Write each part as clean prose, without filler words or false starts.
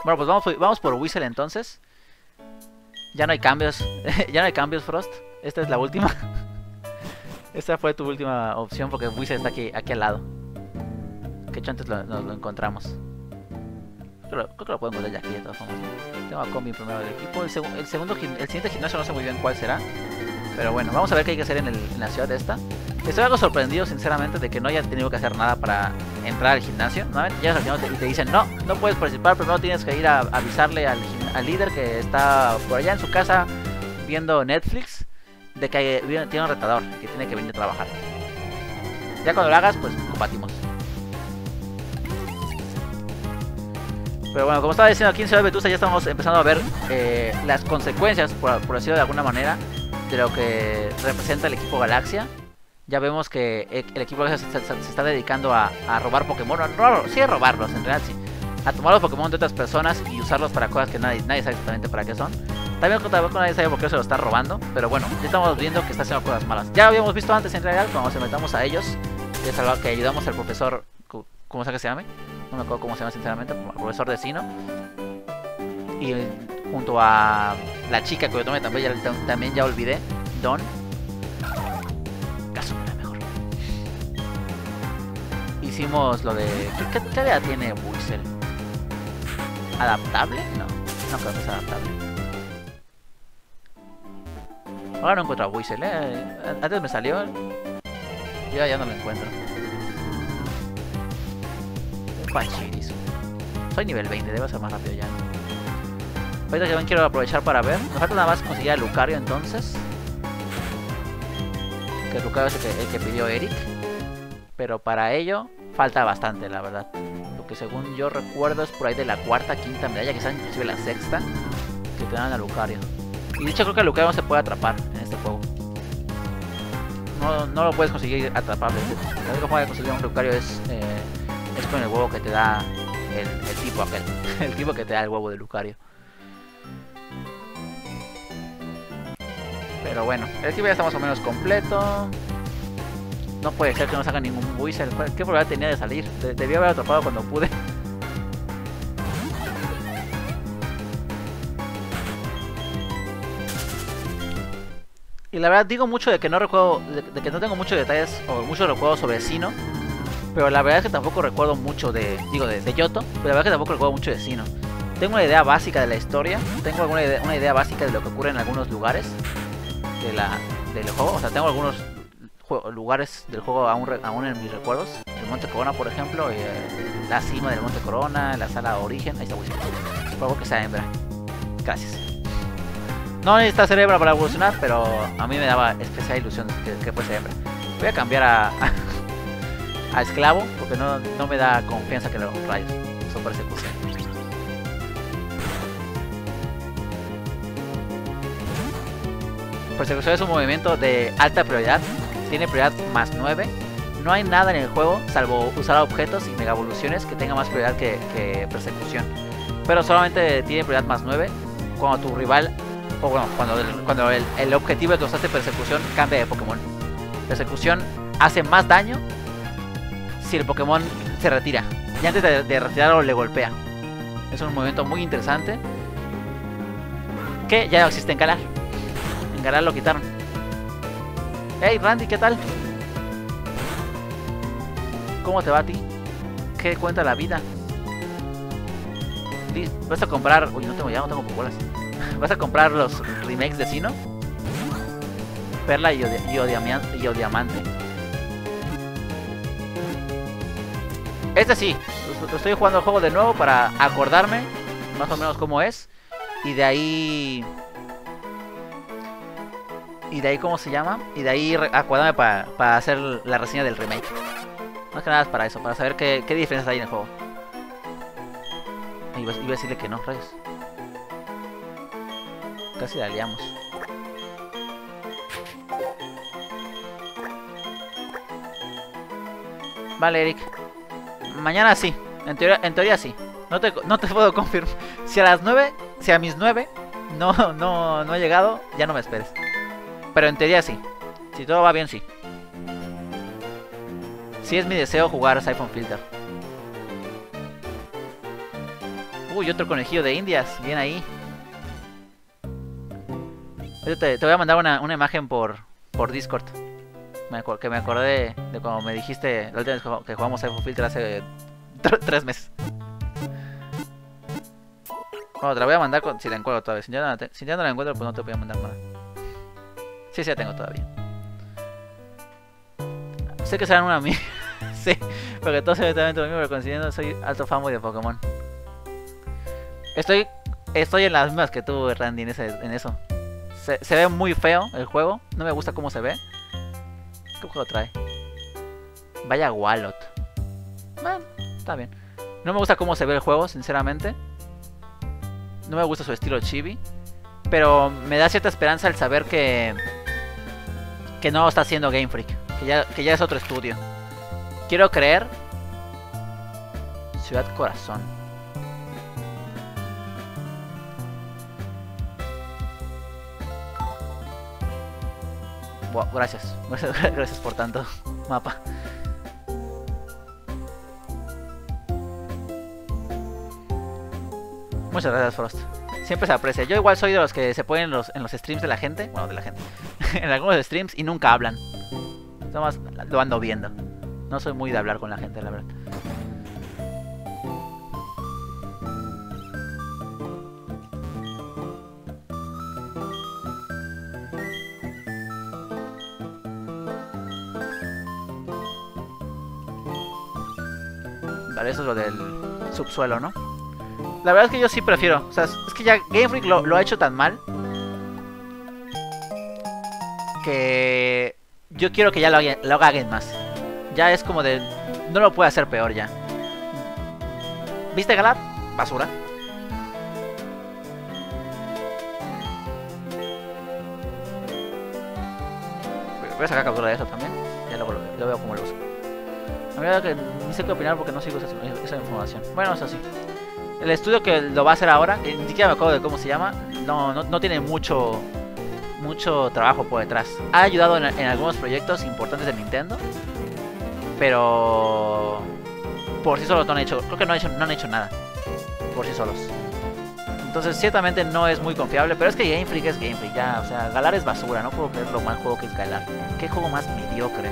Bueno, pues vamos por Whistle entonces. Ya no hay cambios. Ya no hay cambios, Frost. Esta es la última. Esta fue tu última opción porque Whistle está aquí al lado. Que hecho antes lo encontramos. Creo que lo puedo encontrar ya aquí de todas formas. Tengo a Combi primero del equipo. El siguiente gimnasio no sé muy bien cuál será. Pero bueno, vamos a ver qué hay que hacer en la ciudad esta. Estoy algo sorprendido, sinceramente, de que no haya tenido que hacer nada para entrar al gimnasio. ¿No? Llegas al gimnasio y te dicen, no puedes participar. Primero tienes que ir a avisarle al líder que está por allá en su casa viendo Netflix de que tiene un retador, que tiene que venir a trabajar. Ya cuando lo hagas, pues combatimos. Pero bueno, como estaba diciendo, aquí en Ciudad Vetusta ya estamos empezando a ver las consecuencias, por decirlo de alguna manera, de lo que representa el equipo Galaxia. Ya vemos que el equipo Galaxia se está dedicando a robar Pokémon. Sí, a robarlos, en realidad sí. A tomar los Pokémon de otras personas y usarlos para cosas que nadie sabe exactamente para qué son. También nadie sabe por qué se lo está robando. Pero bueno, ya estamos viendo que está haciendo cosas malas. Ya lo habíamos visto antes en realidad, cuando nos metamos a ellos. Ya salvo que ayudamos al profesor, ¿cómo sea que se llame? No me acuerdo cómo se llama sinceramente, al profesor de Sino. Y junto a la chica que yo tomé también ya olvidé, Don. Caso era mejor. Hicimos lo de... ¿Qué edad tiene Whistle? ¿Adaptable? No creo que sea adaptable. Ahora no encuentro a Whistle, Antes me salió. Yo ya no lo encuentro. Pachirizo. Soy nivel 20, debo ser más rápido ya. Ahorita también quiero aprovechar para ver. Me falta nada más conseguir a Lucario entonces. Que Lucario es el que pidió Eric. Pero para ello falta bastante, la verdad. Lo que según yo recuerdo es por ahí de la cuarta, quinta medalla, quizás inclusive la sexta, que te dan a Lucario. Y de hecho creo que a Lucario no se puede atrapar en este juego. No lo puedes conseguir atrapable. La única forma de conseguir un Lucario es con el huevo que te da el tipo aquel. El tipo que te da el huevo de Lucario. Pero bueno, el equipo ya está más o menos completo. No puede ser que no salga ningún Whistle. ¿Qué probabilidad tenía de salir? Debía haber atrapado cuando pude. Y la verdad digo mucho de que no recuerdo, de que no tengo muchos detalles o muchos recuerdos sobre Sino. Pero la verdad es que tampoco recuerdo mucho de Yoto. Pero la verdad es que tampoco recuerdo mucho de Sino. Tengo una idea básica de la historia. Tengo una idea básica de lo que ocurre en algunos lugares del juego. O sea, tengo algunos lugares del juego aún en mis recuerdos. El Monte Corona, por ejemplo. La cima del Monte Corona. La sala Origen. Ahí está Whistle. Supongo que sea hembra. Gracias. No necesita ser hembra para evolucionar, pero a mí me daba especial ilusión que fuese hembra. Voy a cambiar a esclavo, porque no me da confianza que los rayos son persecución. Persecución es un movimiento de alta prioridad, tiene prioridad más 9. No hay nada en el juego, salvo usar objetos y mega evoluciones, que tenga más prioridad que persecución. Pero solamente tiene prioridad más 9 cuando tu rival, o bueno, cuando el objetivo que usaste persecución cambia de Pokémon. Persecución hace más daño si el Pokémon se retira. Y antes de retirarlo le golpea. Es un movimiento muy interesante que ya no existe en Galar. En Galar lo quitaron. Hey Randy, ¿qué tal? ¿Cómo te va a ti? ¿Qué cuenta la vida? ¿Vas a comprar? Uy, no tengo bolas. ¿Vas a comprar los remakes de Sino? Perla y Diamante. Este sí, estoy jugando el juego de nuevo para acordarme más o menos cómo es. Y de ahí... ¿cómo se llama? Y de ahí acordarme para hacer la reseña del remake. Más que nada es para eso, para saber qué diferencias hay en el juego. Iba a decirle que no, rayos. Casi la liamos. Vale, Eric. Mañana sí. En teoría sí. No te puedo confirmar. Si a mis 9 no he llegado, ya no me esperes. Pero en teoría sí. Si todo va bien, sí. Sí es mi deseo jugar Siphon Filter. Uy, otro conejillo de indias. Bien ahí. Te voy a mandar una imagen por Discord. Que me acordé de cuando me dijiste la última vez que jugamos a Filter hace 3 meses. Bueno, te la voy a mandar si la encuentro todavía. Si ya no la encuentro, pues no te voy a mandar nada. Sí, la tengo todavía. Sé que serán una mía. Sí, porque todos se ven también lo mismo, pero coincidiendo, soy alto fanboy de Pokémon. Estoy en las mismas que tú, Randy, en eso. Se ve muy feo el juego. No me gusta cómo se ve. ¿Qué juego trae? Vaya Wallot. Bueno, está bien. No me gusta cómo se ve el juego, sinceramente. No me gusta su estilo chibi. Pero me da cierta esperanza el saber que no está haciendo Game Freak. Que ya es otro estudio. Quiero creer. Ciudad Corazón. Wow, gracias. Gracias por tanto mapa. Muchas gracias, Frost. Siempre se aprecia. Yo igual soy de los que se ponen en los streams de la gente. Bueno, de la gente. En algunos streams y nunca hablan. Nomás lo ando viendo. No soy muy de hablar con la gente, la verdad. Vale, eso es lo del subsuelo, ¿no? La verdad es que yo sí prefiero. O sea, es que ya Game Freak lo ha hecho tan mal que yo quiero que ya lo haga alguien más. Ya es como de... No lo puede hacer peor ya. ¿Viste, Galar? Basura. Voy a sacar captura de eso también. Ya luego lo veo como lo uso. A mí que ni sé qué opinar porque no sigo esa información. Bueno, eso sí. El estudio que lo va a hacer ahora, ni siquiera me acuerdo de cómo se llama. No tiene mucho trabajo por detrás. Ha ayudado en algunos proyectos importantes de Nintendo, pero por sí solos no han hecho. Creo que no han hecho nada por sí solos. Entonces ciertamente no es muy confiable. Pero es que Game Freak es Game Freak ya. O sea, Galar es basura. No puedo creer lo mal juego que es Galar. Qué juego más mediocre.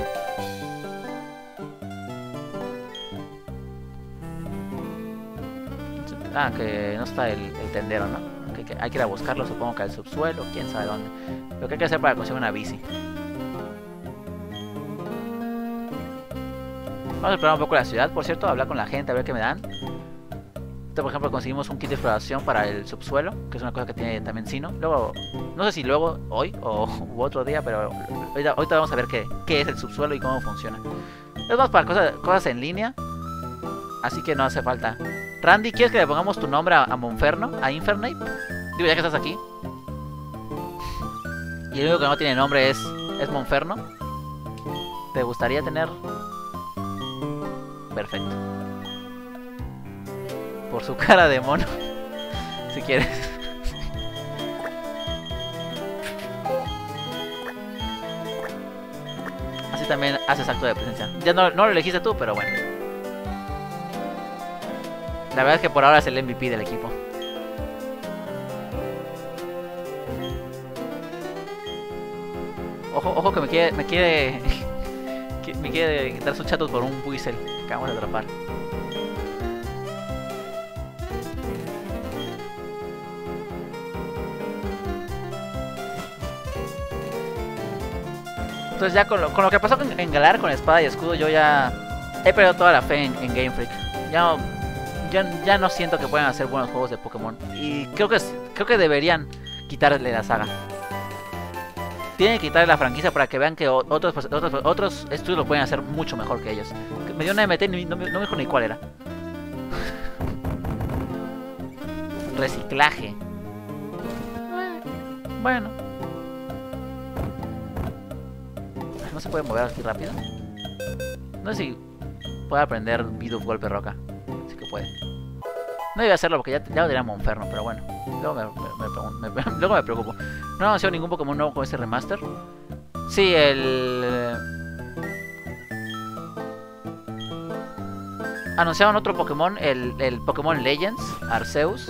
Ah, que no está el tendero, ¿no? Que hay que ir a buscarlo, supongo que al subsuelo, quién sabe dónde. Lo que hay que hacer para conseguir una bici. Vamos a explorar un poco la ciudad, por cierto, hablar con la gente, a ver qué me dan. Por ejemplo, conseguimos un kit de exploración para el subsuelo, que es una cosa que tiene también Sino. Luego, no sé si luego, hoy u otro día, pero ahorita vamos a ver qué es el subsuelo y cómo funciona. Es más para cosas en línea, así que no hace falta. Randy, ¿quieres que le pongamos tu nombre a Monferno? ¿A Infernape? Digo, ya que estás aquí. Y el único que no tiene nombre es Monferno. ¿Te gustaría tener? Perfecto. Por su cara de mono. Si quieres. Así también haces acto de presencia. Ya no lo elegiste tú, pero bueno. La verdad es que por ahora es el MVP del equipo. Ojo que me quiere dar su chatos por un Buizel que acabamos de atrapar. Entonces ya con lo que pasó en Galar con espada y escudo, yo ya he perdido toda la fe en Game Freak. Ya no siento que puedan hacer buenos juegos de Pokémon. Y creo que deberían quitarle la saga. Tienen que quitarle la franquicia para que vean que otros estudios lo pueden hacer mucho mejor que ellos. Me dio una MT y no me dijo ni cuál era. Reciclaje. Bueno. ¿No se puede mover aquí rápido? No sé si puede aprender Bidoof Golpe Roca. Sí que puede. No iba a hacerlo porque ya lo diría Monferno, pero bueno. Luego me preocupo. No anunció ningún Pokémon nuevo con este remaster. Sí, anunciaron otro Pokémon, el Pokémon Legends, Arceus.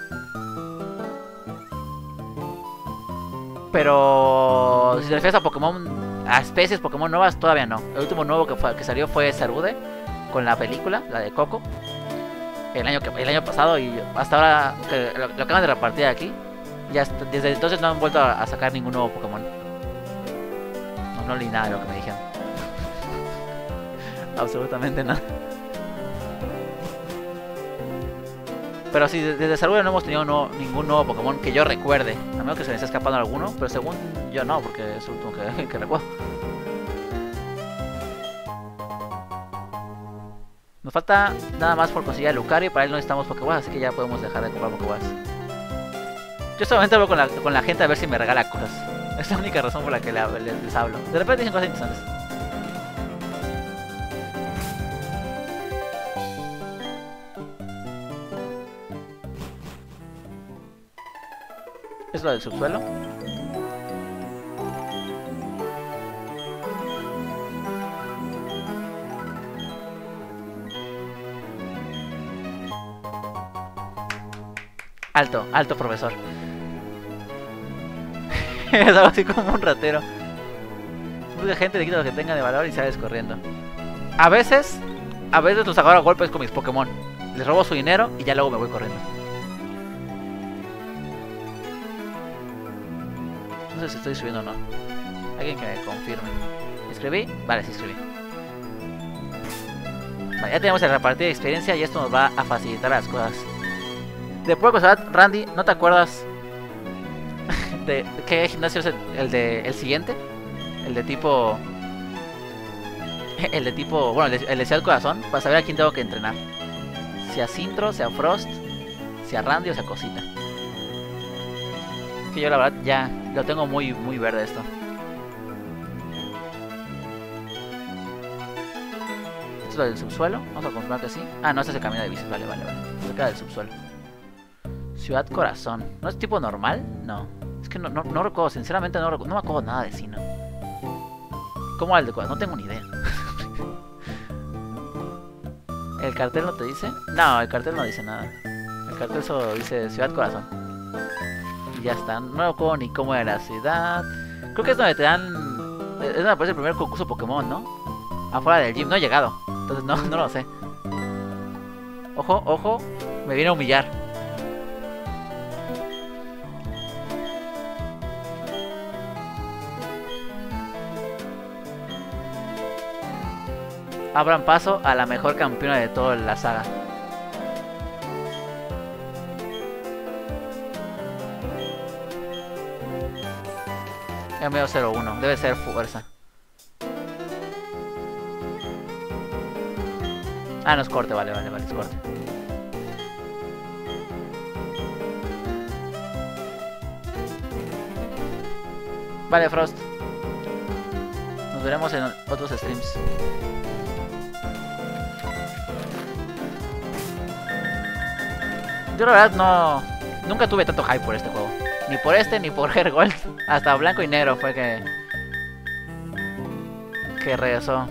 Pero si te refieres a Pokémon, a especies Pokémon nuevas, todavía no. El último nuevo que salió fue Zarude, con la película, la de Coco, el año pasado, y hasta ahora que lo acaban de repartir aquí. Desde entonces no han vuelto a sacar ningún nuevo Pokémon. No leí nada de lo que me dijeron. Absolutamente nada. Pero sí, desde Zarude no hemos tenido ningún nuevo Pokémon que yo recuerde. A menos que se me esté escapando alguno, pero según yo no, porque es el último que recuerdo. Nos falta nada más por conseguir a Lucario y para él no necesitamos Pokéballs, así que ya podemos dejar de comprar Pokéballs. Yo solamente hablo con la gente a ver si me regala cosas. Es la única razón por la que les hablo. De repente dicen cosas interesantes. ¿Es lo del subsuelo? Alto, profesor. Es algo así como un ratero. Mucha gente le quita lo que tenga de valor y sales corriendo. A veces los agarro a golpes con mis Pokémon. Les robo su dinero y ya luego me voy corriendo. No sé si estoy subiendo o no. Alguien que me confirme. ¿Escribí? Vale, sí escribí. Vale, ya tenemos el repartir de experiencia y esto nos va a facilitar las cosas. De pura casualidad, Randy, ¿no te acuerdas de qué gimnasio es el siguiente? El de tipo... Bueno, el de Ciudad Corazón, para saber a quién tengo que entrenar. Si a Sintro, si a Frost, si a Randy o si a Cosita. Que yo la verdad ya lo tengo muy verde esto. ¿Esto es lo del subsuelo? Vamos a confirmar que sí. Ah, no, este es el camino de bicis, vale. Se queda del subsuelo. Ciudad Corazón. ¿No es tipo normal? No. Es que no recuerdo, sinceramente no me acuerdo nada de Sinnoh. ¿Cómo el de Corazón? No tengo ni idea. ¿El cartel no te dice? No, el cartel no dice nada. El cartel solo dice Ciudad Corazón. Y ya está. No recuerdo ni cómo era la ciudad. Creo que es donde te dan... Es donde aparece el primer concurso Pokémon, ¿no? Afuera del gym. No he llegado. Entonces no lo sé. Ojo. Me viene a humillar. Abran paso a la mejor campeona de toda la saga. M01, debe ser fuerza. Ah, no es corte, vale, es corte. Vale, Frost. Nos veremos en otros streams. Yo la verdad nunca tuve tanto hype por este juego. Ni por este, ni por Heart Gold. Hasta blanco y negro fue que regresó.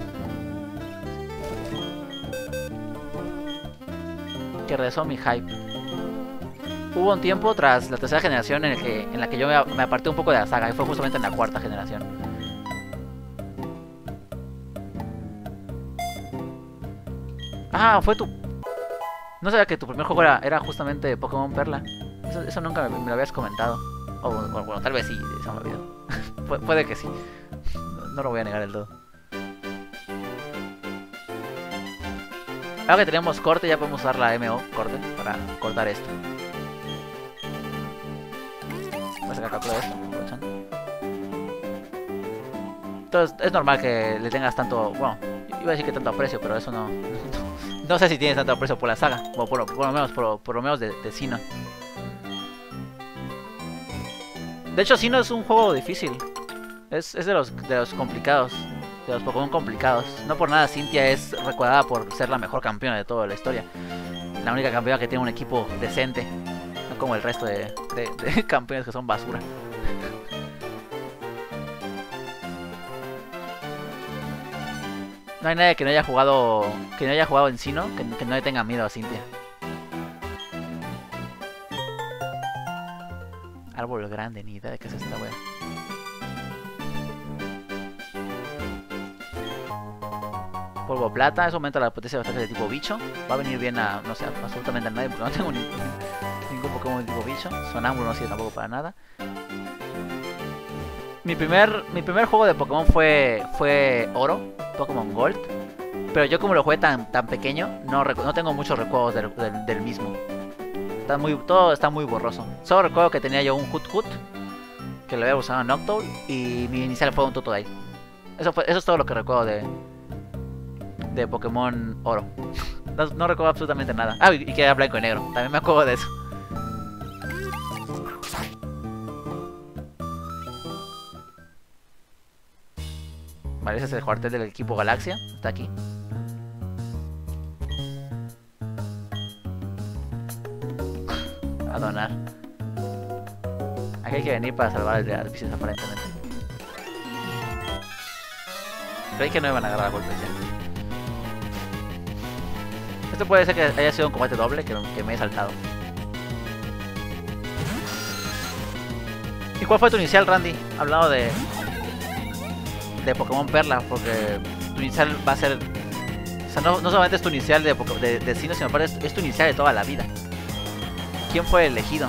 Que regresó mi hype. Hubo un tiempo tras la tercera generación en la que yo me aparté un poco de la saga. Y fue justamente en la cuarta generación. Ah, fue tu... No sabía que tu primer juego era justamente Pokémon Perla. Eso nunca me lo habías comentado. O bueno, tal vez sí, se me olvidó. Puede que sí. No lo voy a negar del todo. Ahora que tenemos corte, ya podemos usar la MO corte para cortar esto. Voy a sacar calculo de esto, aprovechando. Entonces, es normal que le tengas tanto... Bueno, iba a decir que tanto aprecio, pero eso no sé si tienes tanto aprecio por la saga. O por lo menos de Sinnoh. De hecho, Sinnoh es un juego difícil. Es de los complicados. De los Pokémon complicados. No por nada Cynthia es recordada por ser la mejor campeona de toda la historia. La única campeona que tiene un equipo decente. No como el resto de campeones que son basura. No hay nadie que no haya jugado en Sinnoh que no le tenga miedo a Cynthia. Árbol grande, ni idea de qué es esta wea. Polvo plata, eso aumenta la potencia de ataque de tipo bicho. Va a venir bien a, no sé, absolutamente a nadie porque no tengo ningún Pokémon de tipo bicho. Sonámbulo no sirve tampoco para nada. Mi primer juego de Pokémon fue Oro, Pokémon Gold. Pero yo como lo jugué tan pequeño, no tengo muchos recuerdos del mismo. Todo está muy borroso. Solo recuerdo que tenía yo un Hoot, que lo había usado en Noctowl, y mi inicial fue un Totodile. Eso es todo lo que recuerdo de Pokémon Oro. No recuerdo absolutamente nada. Ah, y que era blanco y negro. También me acuerdo de eso. Vale, ese es el cuartel del equipo Galaxia. Está aquí. A donar. Aquí hay que venir para salvar el de Arpices aparentemente. Creí que no iban a agarrar a golpes ya. Esto puede ser que haya sido un combate doble que me he saltado. ¿Y cuál fue tu inicial, Randy? Hablando de Pokémon Perla, porque tu inicial va a ser... O sea, no solamente es tu inicial de Sinnoh, sino es tu inicial de toda la vida. ¿Quién fue elegido?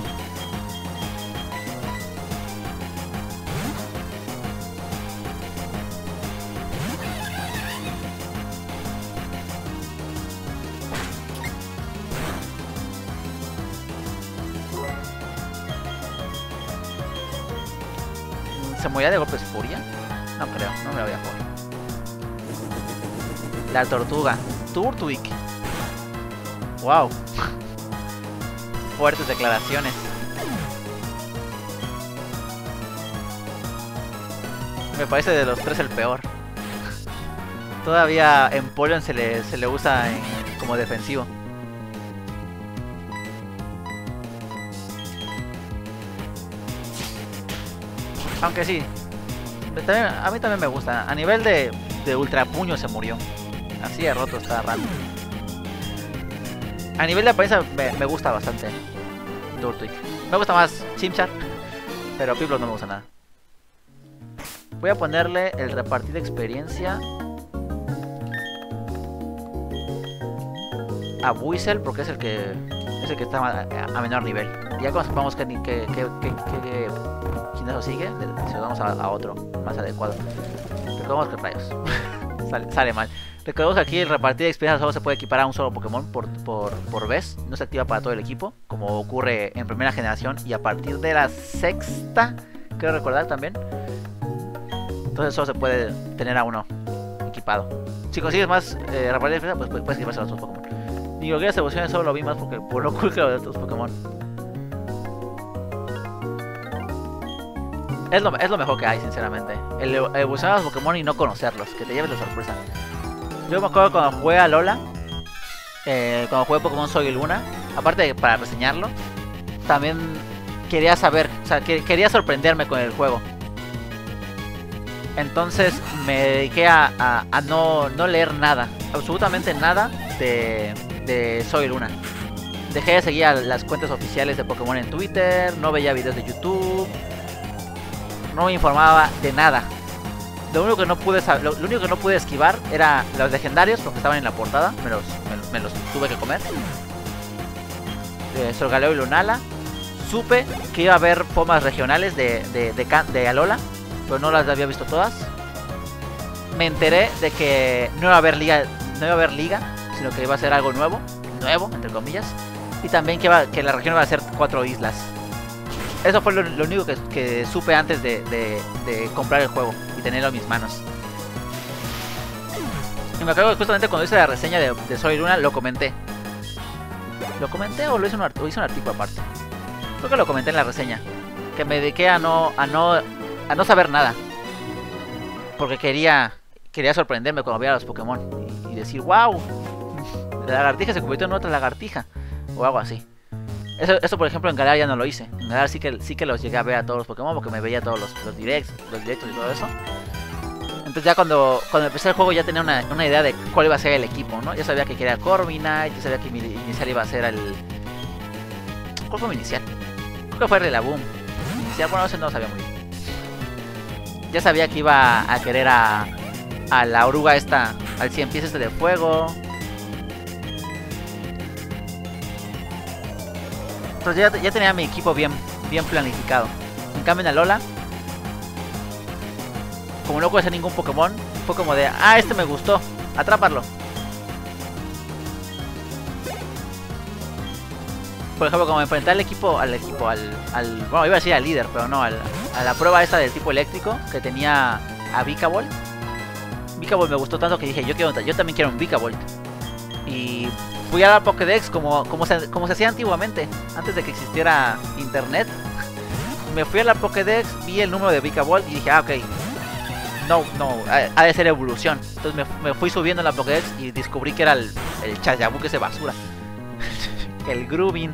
¿Se moría de golpes furia? No creo, no me lo voy a jugar. La tortuga, Turtwig. Wow. Fuertes declaraciones. Me parece de los tres el peor. Todavía en Polion se le usa como defensivo. Aunque sí, a mí también me gusta. A nivel de ultra puño se murió. Así de roto está raro. A nivel de apariencia me gusta bastante Turtwig. Me gusta más Chimchar, pero Piplup no me gusta nada. Voy a ponerle el repartir de experiencia a Buizel porque es el que está a menor nivel. Ya cuando sepamos que eso sigue, si lo damos a otro más adecuado. Recordemos que rayos sale mal. Recordemos que aquí el repartir de experiencia solo se puede equipar a un solo Pokémon por vez. No se activa para todo el equipo, como ocurre en primera generación y a partir de la sexta, creo recordar también. Entonces solo se puede tener a uno equipado. Si consigues más repartir de experiencia, pues puedes equiparse a los otros Pokémon. Ni lo que las evoluciones solo lo vi más porque por lo cool que lo de estos Pokémon. Es lo mejor que hay, sinceramente. El evolucionar a los Pokémon y no conocerlos, que te lleves la sorpresa. Yo me acuerdo cuando jugué a Lola, cuando jugué Pokémon Sol y Luna, aparte de para reseñarlo, también quería saber, o sea, quería sorprenderme con el juego. Entonces me dediqué a no leer nada, absolutamente nada de Sol y Luna. Dejé de seguir a las cuentas oficiales de Pokémon en Twitter, no veía videos de YouTube. No me informaba de nada. Lo único que no pude esquivar era los legendarios, porque estaban en la portada. Me los tuve que comer. Solgaleo y Lunala. Supe que iba a haber formas regionales de Alola, pero no las había visto todas. Me enteré de que no iba a haber liga, sino que iba a ser algo nuevo, entre comillas. Y también que la región iba a ser 4 islas. Eso fue lo único que supe antes de comprar el juego y tenerlo en mis manos. Y me acuerdo que justamente cuando hice la reseña de Sol y Luna lo comenté. ¿Lo comenté o lo hice un artículo aparte? Creo que lo comenté en la reseña. Que me dediqué a no saber nada. Porque quería sorprenderme cuando veía a los Pokémon. Y decir, wow, la lagartija se convirtió en otra lagartija. O algo así. Eso por ejemplo en Galar ya no lo hice. En Galar sí que los llegué a ver a todos los Pokémon porque me veía todos los directos y todo eso. Entonces ya cuando empecé el juego ya tenía una idea de cuál iba a ser el equipo, ¿no? Ya sabía que quería Corviknight, ya sabía que mi inicial iba a ser el... ¿Cuál fue mi inicial? Creo que fue Rillaboom. Inicial, bueno, no sabía muy bien. Ya sabía que iba a querer a la oruga esta, al 100 pies este de fuego. Entonces ya tenía mi equipo bien planificado. En cambio en Alola, como no puede ser ningún Pokémon, fue como de, este me gustó, atrápalo. Por ejemplo, como enfrentar al equipo, bueno, iba a decir al líder, pero no, a la prueba esta del tipo eléctrico, que tenía a Vikavolt. Vikavolt me gustó tanto que dije, yo también quiero un Vikavolt. Y fui a la Pokédex como se hacía antiguamente, antes de que existiera internet. Me fui a la Pokédex, vi el número de Vikavolt y dije, ok, no, ha de ser evolución. Entonces me fui subiendo en la Pokédex y descubrí que era el Chayabuk ese basura. El Grubin.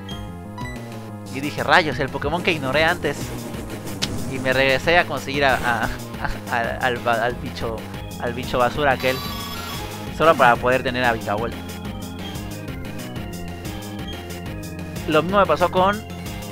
Y dije, rayos, el Pokémon que ignoré antes. Y me regresé a conseguir al bicho basura aquel. Solo para poder tener a Vikavolt. Lo mismo me pasó con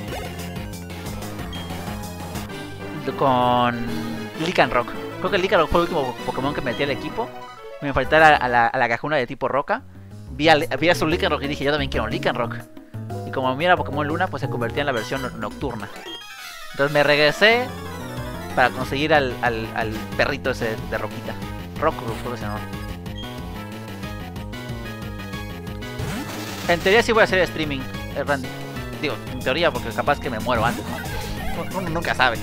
Lycanroc. Creo que Lycanroc fue el último Pokémon que metí al equipo. Me enfrenté a la cajuna de tipo roca. Vi a su Lycanroc y dije, yo también quiero un Lycanroc. Y como mira Pokémon Luna, pues se convertía en la versión nocturna. Entonces me regresé para conseguir al perrito ese de roquita. Roku, creo que se llama. En teoría sí voy a hacer streaming, Randy. Digo, en teoría, porque capaz que me muero antes, ¿no? Uno nunca sabe.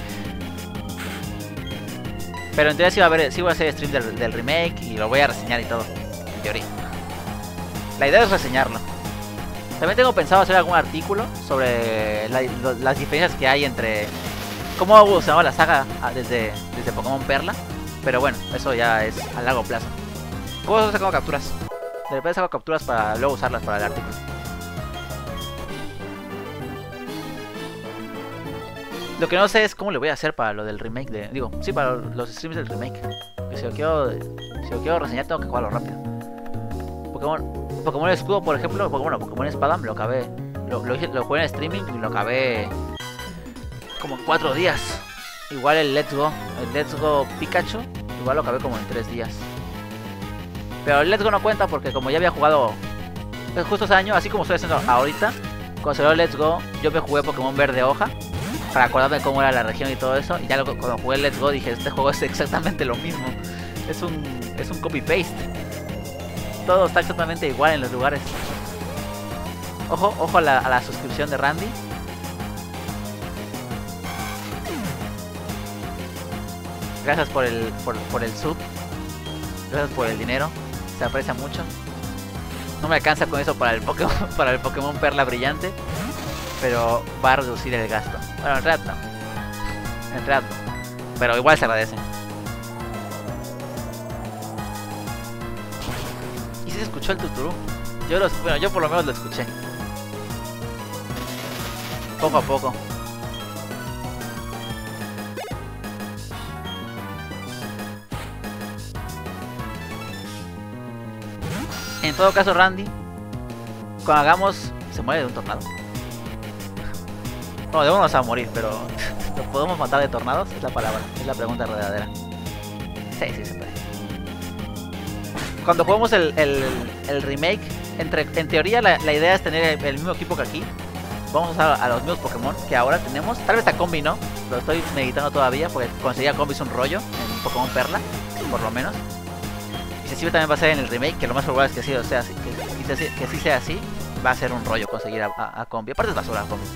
Pero en teoría sí voy a hacer stream del remake y lo voy a reseñar y todo. En teoría. La idea es reseñarlo. También tengo pensado hacer algún artículo sobre las diferencias que hay entre cómo ha evolucionado la saga desde Pokémon Perla. Pero bueno, eso ya es a largo plazo. ¿Cómo saco capturas? De repente saco capturas para luego usarlas para el artículo. Lo que no sé es cómo le voy a hacer para lo del remake de... Digo, sí, para los streams del remake. Que si lo quiero reseñar tengo que jugarlo rápido. Pokémon Escudo, por ejemplo, bueno, Pokémon Espada me lo acabé. Lo jugué en streaming y lo acabé como en 4 días. Igual el Let's Go Pikachu, igual lo acabé como en 3 días. Pero el Let's Go no cuenta porque como ya había jugado justo ese año, así como estoy haciendo ahorita, cuando salió el Let's Go, yo me jugué Pokémon Verde Hoja para acordarme cómo era la región y todo eso. Y ya cuando jugué el Let's Go dije, este juego es exactamente lo mismo. Es un copy-paste. Todo está exactamente igual en los lugares. Ojo a la suscripción de Randy. Gracias por el sub. Gracias por el dinero. Se aprecia mucho. No me alcanza con eso para el Pokémon Perla Brillante. Pero va a reducir el gasto. Bueno, en realidad no. Pero igual se agradece. ¿Y si se escuchó el tuturú? Yo por lo menos lo escuché. Poco a poco. En todo caso, Randy, cuando hagamos... ¿Se muere de un tornado? No, de uno no se va a morir, pero... ¿Lo podemos matar de tornados? Es la palabra, es la pregunta verdadera. Sí, se puede. Cuando juguemos el remake, en teoría la idea es tener el mismo equipo que aquí. Vamos a usar a los mismos Pokémon que ahora tenemos. Tal vez a Combi no, lo estoy meditando todavía porque conseguir a Combi es un rollo en Pokémon Perla, por lo menos. Y si también va a ser en el remake, que lo más probable es que sí sea así, que sí sea así, va a ser un rollo conseguir a Combi. Aparte es basura Combi.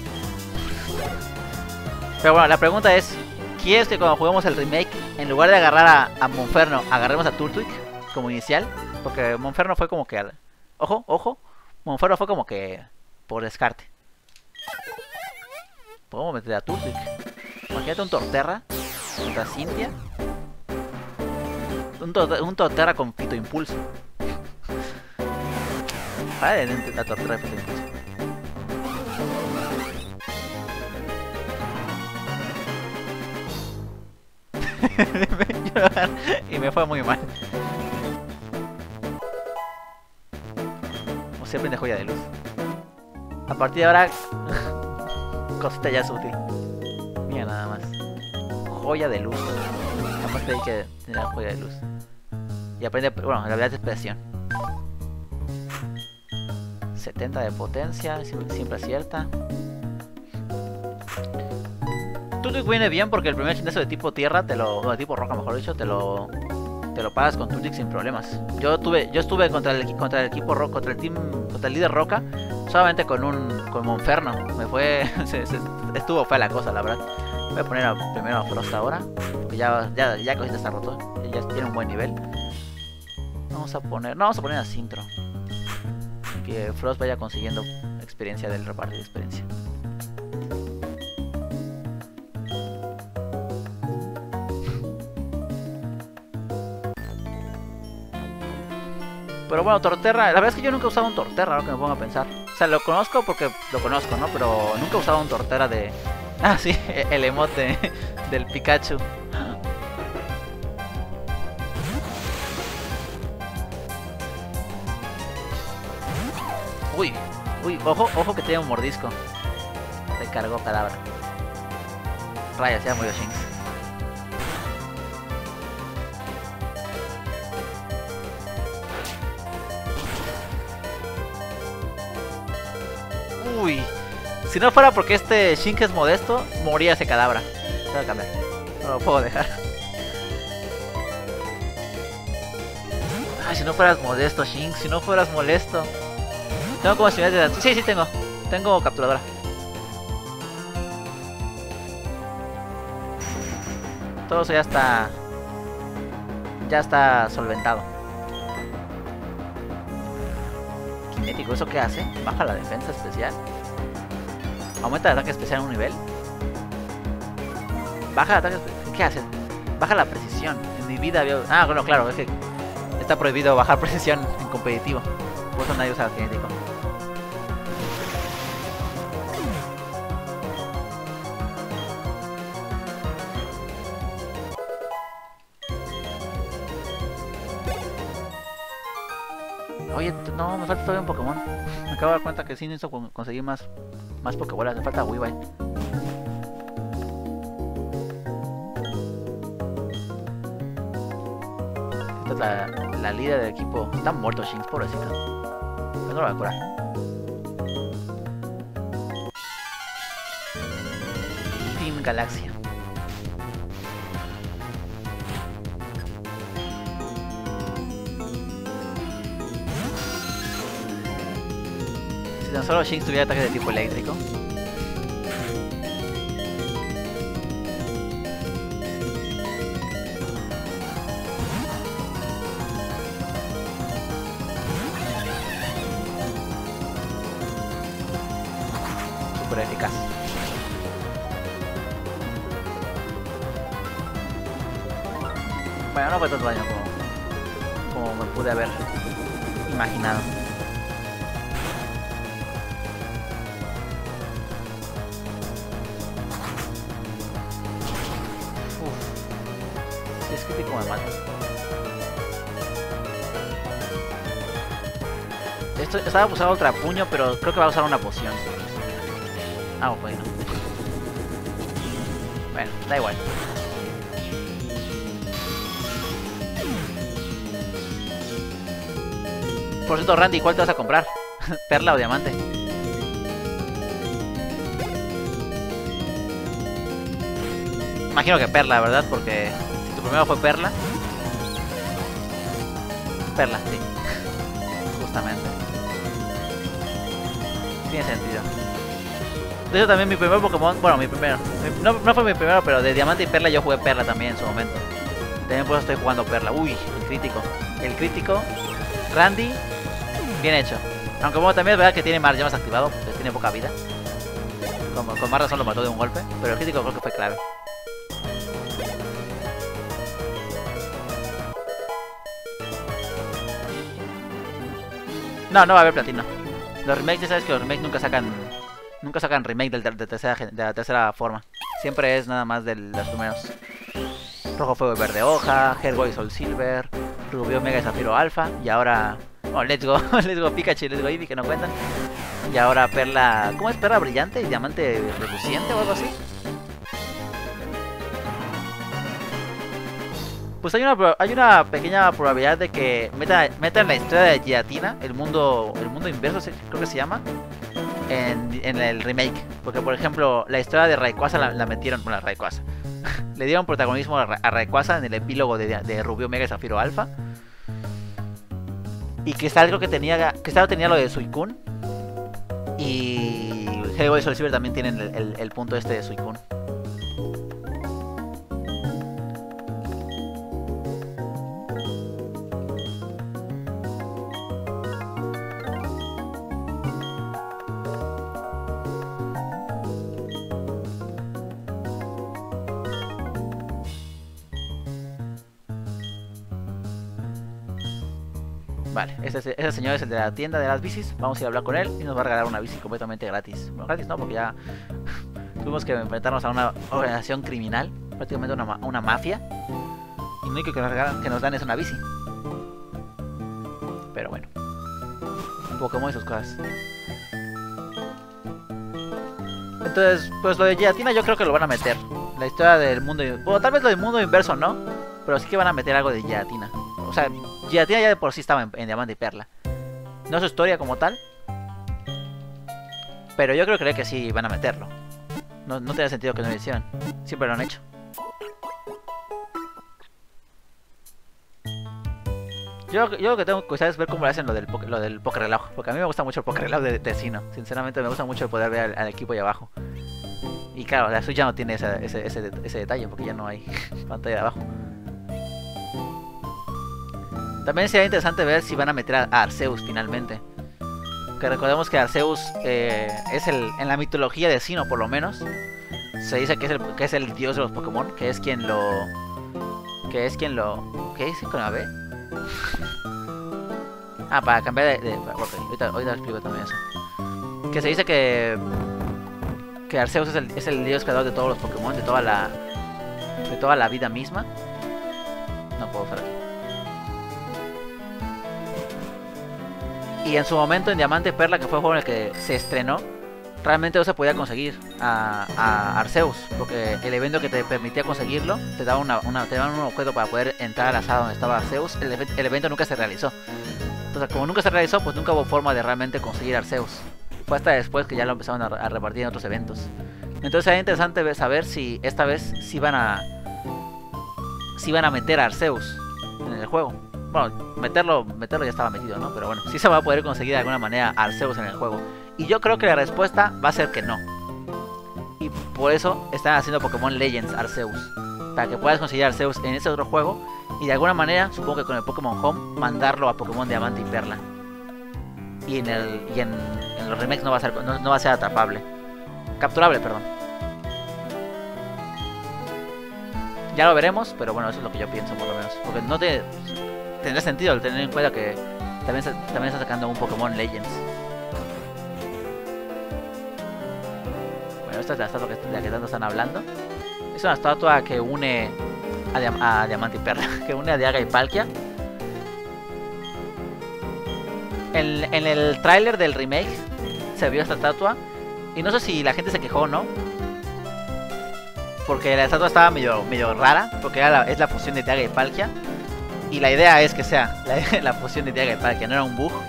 Pero bueno, la pregunta es, ¿quieres que cuando juguemos el remake, en lugar de agarrar a Monferno, agarremos a Turtwig como inicial? Porque Monferno fue como que... Ojo, Monferno fue como que por descarte. Podemos meter a Turtwig. Imagínate un Torterra contra Cynthia. Un Torterra con Fito Impulso. Vale, la Torterra de Fito Impulso. Y me fue muy mal. Como siempre de joya de luz. A partir de ahora, cosita ya es útil. Mira nada más. Joya de luz. Nada más te hay que tener joya de luz. Y aprende, bueno, la habilidad de expresión. 70 de potencia, siempre acierta. Turtwig viene bien porque el primer gimnasio de tipo tierra, de tipo roca mejor dicho, te lo pagas con Turtwig sin problemas. Yo estuve contra el equipo roca, contra el líder roca, solamente con Monferno. Me fue, estuvo fea la cosa, la verdad. Voy a poner primero a Frost ahora, porque ya cosita está roto, ya tiene un buen nivel. Vamos a poner a Sintro. Que Frost vaya consiguiendo experiencia del reparto de experiencia. Pero bueno, Torterra, la verdad es que yo nunca he usado un Torterra, ahora que me pongo a pensar. O sea, lo conozco porque lo conozco, ¿no? Pero nunca he usado un Torterra de... Ah, sí, el emote del Pikachu. Uy, ojo que tiene un mordisco. Se cargó cadáver. Rayos, ya murió Shinx. Uy, si no fuera porque este Shinx es modesto, moría ese cadáver. Voy a cambiar, no lo puedo dejar. Ay, si no fueras modesto, Shinx, si no fueras molesto. Tengo como de datos. Sí, tengo capturadora. Todo eso ya está solventado. Kinético, ¿eso qué hace? Baja la defensa especial. Aumenta el ataque especial en un nivel. Baja el ataque especial. ¿Qué hace? Baja la precisión. En mi vida había... Ah, bueno, claro, es que está prohibido bajar precisión en competitivo. Por eso nadie usa el kinético. Oye, no, me falta todavía un Pokémon. Me acabo de dar cuenta que sí necesito conseguir más Pokébolas. Me falta Weavile. Esta es la líder del equipo. Está muerto Shinx, pobrecito. Pero no lo voy a curar. Team Galaxia. Si tan solo Shinx tuviera ataques de tipo eléctrico. Super eficaz. Bueno, no fue tanto daño como me pude haber imaginado. Es crítico, me mata. Estaba usando Ultra Puño, pero creo que va a usar una poción. Ah, bueno. Bueno, da igual. Por cierto, Randy, ¿cuál te vas a comprar? ¿Perla o diamante? Imagino que Perla, ¿verdad? Porque si tu primero fue Perla. Perla, sí. Justamente. Tiene sentido. De hecho también mi primer Pokémon, bueno, mi primero. No fue mi primero, pero de Diamante y Perla yo jugué Perla también en su momento. También por eso estoy jugando Perla. Uy, el crítico. El crítico. Randy, bien hecho. Aunque bueno, también es verdad que tiene más llamas activado, porque tiene poca vida. Con más razón lo mató de un golpe. Pero el crítico creo que fue clave. No va a haber platino. Los remakes, ya sabes que los remakes nunca sacan remake de la tercera forma. Siempre es nada más de los primeros. Rojo Fuego y Verde Hoja, Hergoy Soul Silver, Rubio Mega y Zafiro Alpha, y ahora... Oh, let's go, let's go Pikachu y let's go Eevee, que no cuentan. Y ahora Perla... ¿Cómo es? ¿Perla Brillante y Diamante Reluciente o algo así? Pues hay una pequeña probabilidad de que metan la historia de Giratina, el mundo inverso, creo que se llama, en el remake. Porque, por ejemplo, la historia de Rayquaza la metieron con la Rayquaza. Le dieron protagonismo a Rayquaza en el epílogo de Rubio Mega y Zafiro Alpha. Y Cristal creo que tenía lo de Suicune. Y Hellboy y Soul Silver también tienen el punto este de Suicune. Vale, ese señor es el de la tienda de las bicis. Vamos a ir a hablar con él y nos va a regalar una bici completamente gratis. Bueno, gratis no, porque ya tuvimos que enfrentarnos a una organización criminal, prácticamente una mafia. Y lo único que nos dan es una bici. Pero bueno, Pokémon y sus cosas. Entonces, pues lo de Giratina yo creo que lo van a meter. La historia del mundo... Bueno, tal vez lo del mundo inverso no, pero sí que van a meter algo de Giratina. O sea, Giratina ya de por sí estaba en Diamante y Perla. No es su historia como tal, pero yo creo que sí van a meterlo. No tiene sentido que no lo hicieran. Siempre lo han hecho. Yo lo que tengo que curiosidad es ver cómo lo hacen lo del Pokéreloj. Porque a mí me gusta mucho el Pokéreloj de Sinnoh. Sinceramente me gusta mucho el poder ver al equipo ahí abajo. Y claro, la suya no tiene ese detalle porque ya no hay pantalla de abajo. También sería interesante ver si van a meter a Arceus finalmente. Que recordemos que Arceus es en la mitología de Sinnoh por lo menos. Se dice que es el dios de los Pokémon. Que es quien lo... ¿Qué dice con la B? Ah, para cambiar de ok, ahorita explico también eso. Que se dice que Arceus es el dios creador de todos los Pokémon, de toda la vida misma. No puedo usar aquí. Y en su momento en Diamante y Perla, que fue el juego en el que se estrenó, realmente no se podía conseguir a Arceus, porque el evento que te permitía conseguirlo te daba te daban un objeto para poder entrar a la sala donde estaba Arceus. El evento nunca se realizó. Entonces, como nunca se realizó, pues nunca hubo forma de realmente conseguir Arceus. Fue hasta después que ya lo empezaron a repartir en otros eventos. Entonces sería interesante saber si esta vez sí van a meter a Arceus en el juego. Bueno, meterlo ya estaba metido, ¿no? Pero bueno, sí se va a poder conseguir de alguna manera Arceus en el juego. Y yo creo que la respuesta va a ser que no. Y por eso están haciendo Pokémon Legends Arceus, para que puedas conseguir Arceus en ese otro juego. Y de alguna manera, supongo que con el Pokémon Home, mandarlo a Pokémon Diamante y Perla. Y en los remakes no va a ser atrapable. Capturable, perdón. Ya lo veremos, pero bueno, eso es lo que yo pienso por lo menos. Porque no tendría sentido el tener en cuenta que también está sacando un Pokémon Legends. Bueno, esta es la estatua de la que tanto están hablando. Es una estatua que une a Diamante y Perla, que une a Dialga y Palkia. En el tráiler del remake se vio esta estatua y no sé si la gente se quejó o no, porque la estatua estaba medio rara, porque es la fusión de Dialga y Palkia. Y la idea es que sea la fusión de Dialga y Palkia, no era un bug.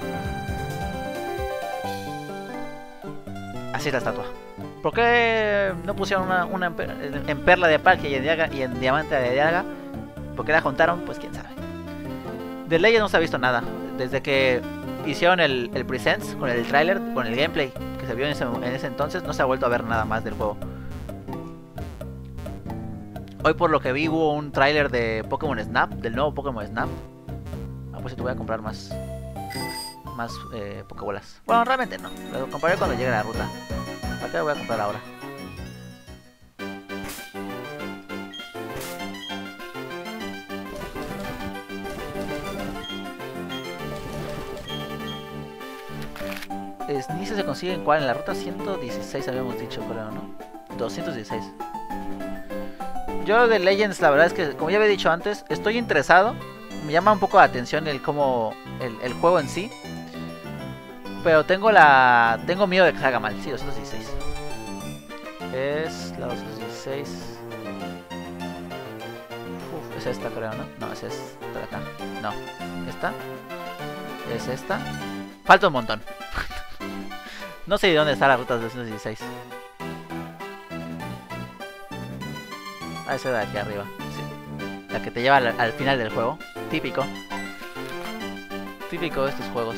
Así es la estatua. ¿Por qué no pusieron una en Perla de Palkia y en Diamante de Dialga? ¿Por qué la juntaron? Pues quién sabe. De Legends no se ha visto nada. Desde que hicieron el Presents con el trailer, con el gameplay que se vio en ese entonces, no se ha vuelto a ver nada más del juego. Hoy por lo que vi hubo un tráiler de Pokémon Snap, del nuevo Pokémon Snap. Ah, pues si te voy a comprar más Pokébolas. Bueno, realmente no, lo compraré cuando llegue a la ruta. ¿Para qué lo voy a comprar ahora? Sneasel se consigue en cuál, en la ruta 116 habíamos dicho, creo, ¿no? 216. Yo de Legends, la verdad es que, como ya había dicho antes, estoy interesado. Me llama un poco la atención el cómo el juego en sí. Pero tengo miedo de que salga mal. Sí, 216. Es la 216. Es esta, creo, ¿no? No, es esta de acá. No, esta. Es esta. Falta un montón. No sé de dónde está la ruta 216. Ah, esa de aquí arriba. Sí. La que te lleva al final del juego. Típico. Típico de estos juegos.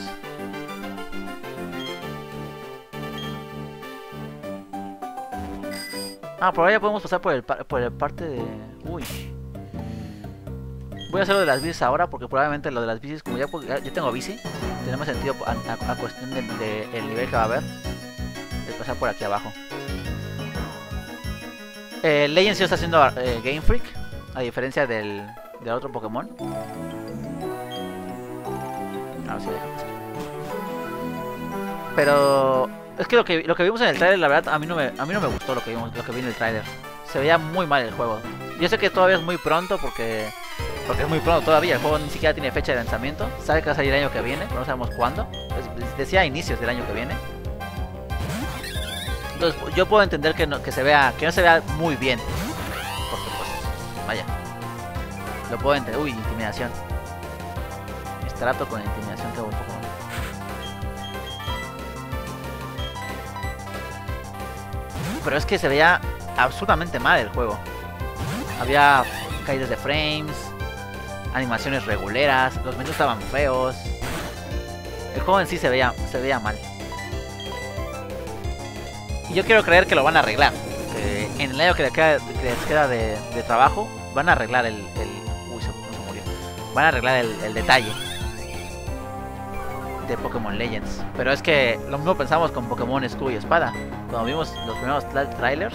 Ah, por ahí ya podemos pasar por el parte de... Uy. Voy a hacer lo de las bicis ahora porque probablemente lo de las bicis, como ya tengo bici, tiene más sentido a cuestión del nivel que va a haber. De pasar por aquí abajo. Legends sí está haciendo Game Freak, a diferencia del otro Pokémon. A ver si dejamos. Pero es que lo que vimos en el trailer, la verdad, a mí no me gustó lo que vi en el trailer. Se veía muy mal el juego. Yo sé que todavía es muy pronto porque es muy pronto todavía. El juego ni siquiera tiene fecha de lanzamiento. Sabe que va a salir el año que viene, pero no sabemos cuándo. Decía a inicios del año que viene. Entonces yo puedo entender que no se vea muy bien. Porque pues, vaya. Lo puedo entender. Uy, intimidación. Trato con intimidación que voy un poco. Pero es que se veía absolutamente mal el juego. Había caídas de frames, animaciones reguleras, los menús estaban feos. El juego en sí se veía mal. Y yo quiero creer que lo van a arreglar. Que en el año que les queda de trabajo, van a arreglar uy, no se murió. Van a arreglar el detalle de Pokémon Legends. Pero es que lo mismo pensamos con Pokémon Escudo y Espada. Cuando vimos los primeros trailers,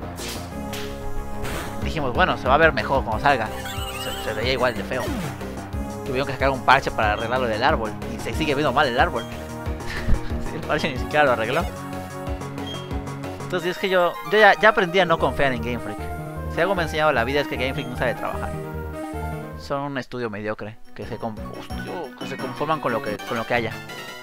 dijimos, bueno, se va a ver mejor cuando salga. Se veía igual de feo. Tuvieron que sacar un parche para arreglarlo del árbol. Y se sigue viendo mal el árbol. El parche ni siquiera lo arregló. Entonces es que yo ya aprendí a no confiar en Game Freak. Si algo me ha enseñado la vida es que Game Freak no sabe trabajar. Son un estudio mediocre que se conforman con lo que haya.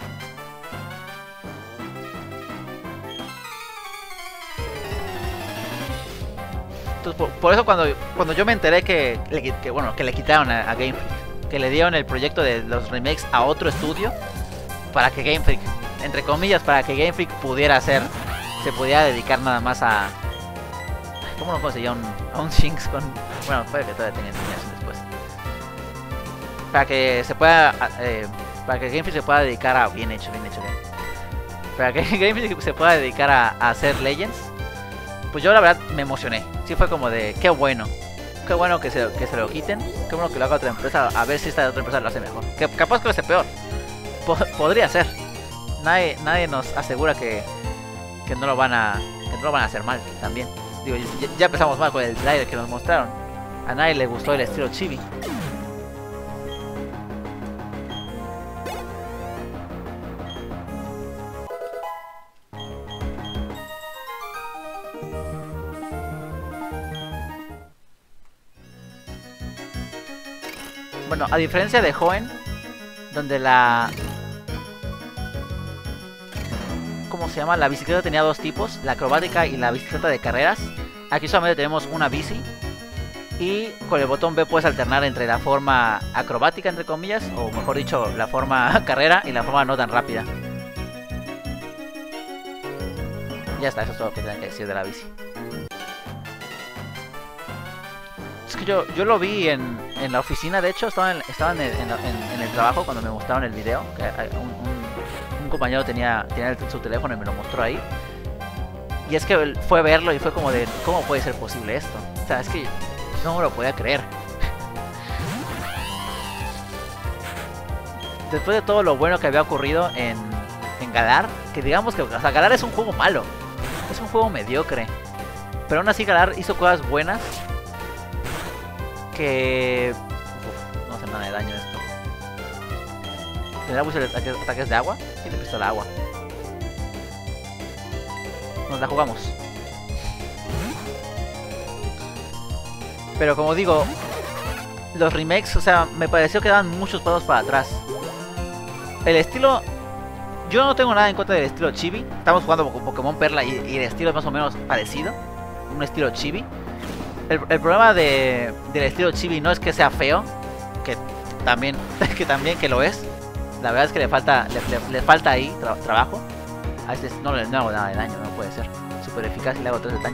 Entonces, por eso cuando yo me enteré que le quitaron a Game Freak, que le dieron el proyecto de los remakes a otro estudio para que Game Freak, entre comillas, para que Game Freak se pudiera dedicar nada más a... ¿Cómo lo conseguía? A un Shinx con... Bueno, puede que todavía tenía enseñanzas después. Para que se pueda... para que Game Freak se pueda dedicar a... Bien hecho. Para que Game Freak se pueda dedicar a hacer Legends. Pues yo la verdad me emocioné. Sí fue como de... Qué bueno que se lo quiten. Qué bueno que lo haga otra empresa. A ver si esta otra empresa lo hace mejor. Que capaz que lo hace peor. Podría ser. Nadie nos asegura que no lo van a hacer mal también. Digo, ya empezamos mal con el trailer que nos mostraron. A nadie le gustó el estilo chibi. Bueno, a diferencia de Hoenn, donde ¿cómo se llama? La bicicleta tenía dos tipos, la acrobática y la bicicleta de carreras. Aquí solamente tenemos una bici. Y con el botón B puedes alternar entre la forma acrobática, entre comillas, o mejor dicho, la forma carrera y la forma no tan rápida. Ya está, eso es todo lo que tenía que decir de la bici. Es que yo lo vi en la oficina, de hecho, estaba en el trabajo cuando me mostraron el video. Que un compañero tenía su teléfono y me lo mostró ahí. Y es que fue a verlo y fue como de, ¿cómo puede ser posible esto? O sea, es que no me lo podía creer. Después de todo lo bueno que había ocurrido en Galar, que digamos que, o sea, Galar es un juego malo, es un juego mediocre, pero aún así Galar hizo cosas buenas que... no hace nada de daño esto. ¿Tendrá muchos ataques de agua? Tiene pistola agua. Nos la jugamos. Pero como digo, los remakes, o sea, me pareció que daban muchos pasos para atrás. El estilo... Yo no tengo nada en contra del estilo chibi. Estamos jugando con Pokémon Perla y el estilo es más o menos parecido. Un estilo chibi. El problema del estilo chibi no es que sea feo, que también que lo es. La verdad es que le falta ahí trabajo. A veces no hago nada de daño, no puede ser. Súper eficaz y le hago 3 de daño.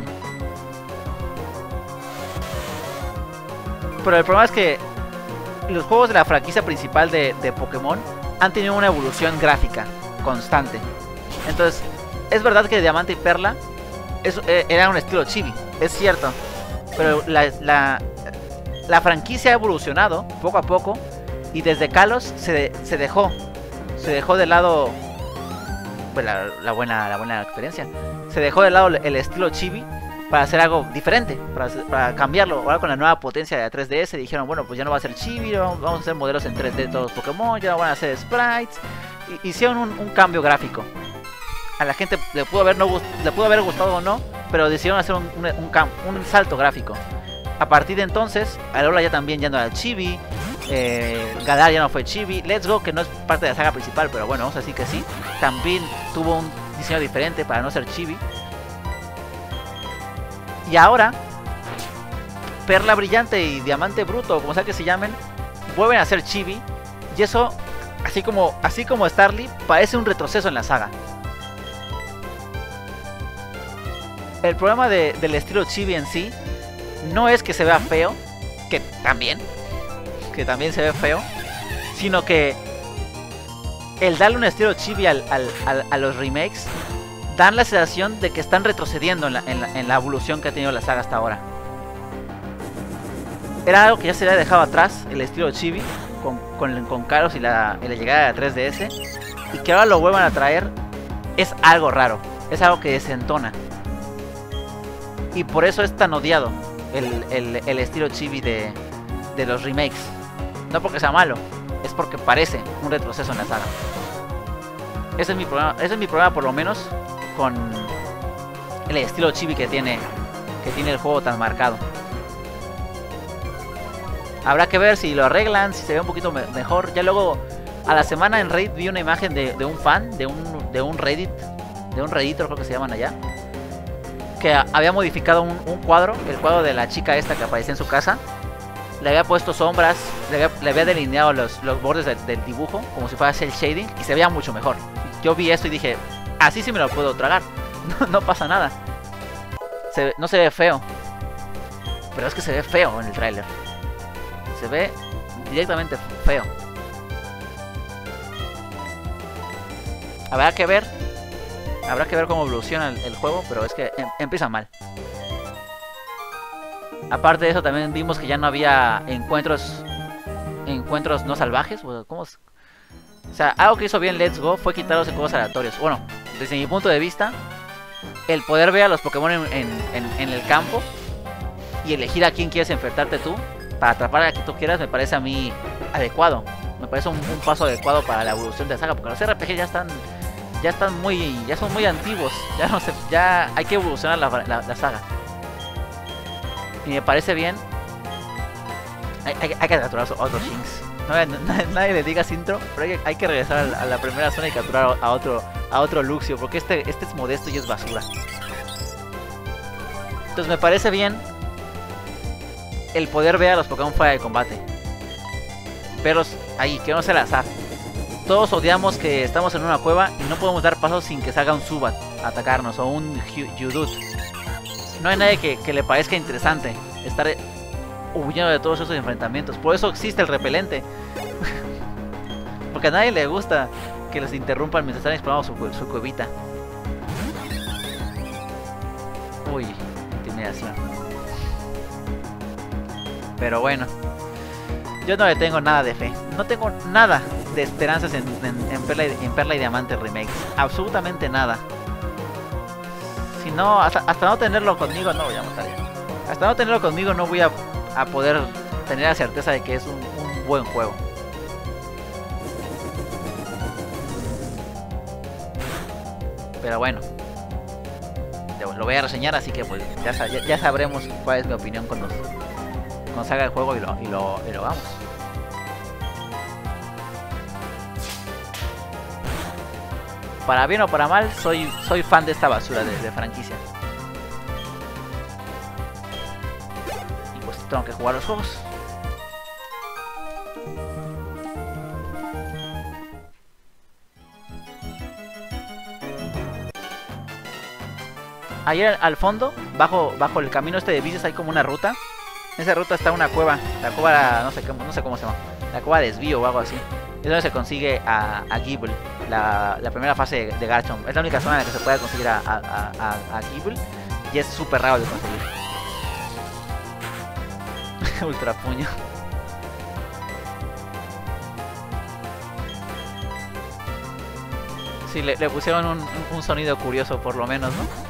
Pero el problema es que los juegos de la franquicia principal de Pokémon han tenido una evolución gráfica constante. Entonces, es verdad que Diamante y Perla era un estilo chibi, es cierto. Pero la franquicia ha evolucionado poco a poco. Y desde Kalos se dejó de lado, pues, la buena experiencia. Se dejó de lado el estilo chibi para hacer algo diferente, para cambiarlo. Ahora con la nueva potencia de 3DS dijeron, bueno, pues ya no va a ser chibi, vamos a hacer modelos en 3D de todos los Pokémon, ya no van a hacer sprites. Hicieron un cambio gráfico. A la gente le pudo haber gustado o no, pero decidieron hacer un salto gráfico. A partir de entonces, Alola ya no era chibi, Galar ya no fue chibi, Let's Go, que no es parte de la saga principal, pero bueno, vamos a decir que sí, también tuvo un diseño diferente para no ser chibi. Y ahora, Perla Brillante y Diamante Bruto, como sea que se llamen, vuelven a ser chibi. Y eso, así como Starly, parece un retroceso en la saga. El problema del estilo chibi en sí no es que se vea feo, que también se ve feo, sino que el darle un estilo chibi a los remakes dan la sensación de que están retrocediendo en la evolución que ha tenido la saga hasta ahora. Era algo que ya se había dejado atrás, el estilo chibi, con Kalos y la llegada de la 3DS, y que ahora lo vuelvan a traer es algo raro, es algo que desentona. Y por eso es tan odiado el estilo chibi de los remakes. No porque sea malo, es porque parece un retroceso en la saga. Ese es mi problema por lo menos con el estilo chibi que tiene el juego tan marcado. Habrá que ver si lo arreglan, si se ve un poquito mejor. Ya luego a la semana en Reddit vi una imagen de un fan, de un redditor creo que se llaman allá, que había modificado un cuadro, el cuadro de la chica esta que aparecía en su casa. Le había puesto sombras, le había delineado los bordes del dibujo como si fuera cel shading y se veía mucho mejor. Yo vi esto y dije, así sí me lo puedo tragar, no pasa nada. No se ve feo, pero es que se ve feo en el tráiler. Se ve directamente feo. Habrá que ver cómo evoluciona el juego, pero es que empieza mal. Aparte de eso, también vimos que ya no había encuentros no salvajes. ¿Cómo es? O sea, algo que hizo bien Let's Go fue quitar los encuentros aleatorios. Bueno, desde mi punto de vista, el poder ver a los Pokémon en el campo y elegir a quién quieres enfrentarte tú para atrapar a quien tú quieras me parece a mí adecuado. Me parece un paso adecuado para la evolución de la saga, porque los RPG ya son muy antiguos. Ya hay que evolucionar la saga. Y me parece bien. Hay que capturar a otros Shinx. Nadie le diga Sintro, pero hay que regresar a la primera zona y capturar a otro Luxio, porque este es modesto y es basura. Entonces me parece bien el poder ver a los Pokémon fuera de combate. Verlos ahí, que no sea al azar. Todos odiamos que estamos en una cueva y no podemos dar pasos sin que salga un Zubat a atacarnos o un Yudut. No hay nadie que le parezca interesante estar huyendo de todos esos enfrentamientos. Por eso existe el repelente. Porque a nadie le gusta que los interrumpan mientras están explorando su cuevita. Uy, intimidación. Pero bueno, yo no le tengo nada de fe. No tengo nada de esperanzas en Perla y Diamante Remakes. Absolutamente nada. Si no, hasta no tenerlo conmigo, no voy a matar ya. Hasta no tenerlo conmigo no voy a poder tener la certeza de que es un buen juego. Pero bueno, lo voy a reseñar, así que pues ya sabremos cuál es mi opinión cuando salga el juego y lo hagamos. Para bien o para mal, soy fan de esta basura de franquicia. Y pues tengo que jugar los juegos. Ahí al fondo, bajo el camino este de bicis, hay como una ruta. En esa ruta está una cueva. La cueva, no sé cómo se llama. La cueva de desvío o algo así. Es donde se consigue a Gible. La primera fase de Garchomp. Es la única zona en la que se puede conseguir a Gible. Y es súper raro de conseguir. Ultra puño. Sí, le pusieron un sonido curioso por lo menos, ¿no?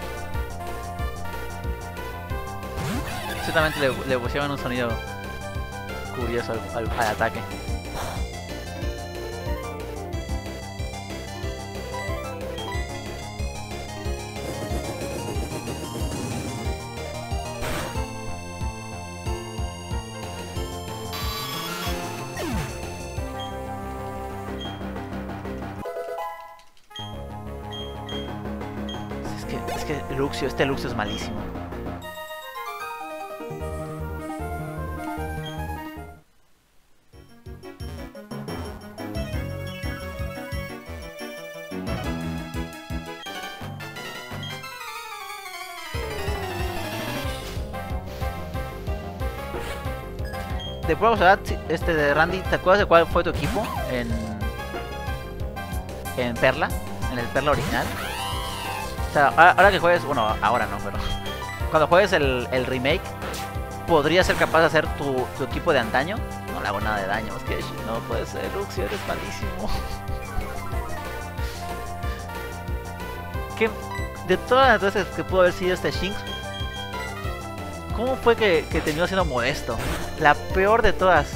Ciertamente le pusieron un sonido curioso al ataque. Es que este Luxio es malísimo. De prueba, ¿verdad? De Randy, ¿te acuerdas de cuál fue tu equipo en Perla? En el Perla original. O sea, ahora que juegues, bueno, ahora no, pero cuando juegues el remake, ¿podrías ser capaz de hacer tu equipo de antaño? No le hago nada de daño, es que no puede ser, Luxio, eres malísimo. ¿Qué? De todas las veces que pudo haber sido este Shinx, ¿cómo fue que terminó siendo Modesto? La peor de todas.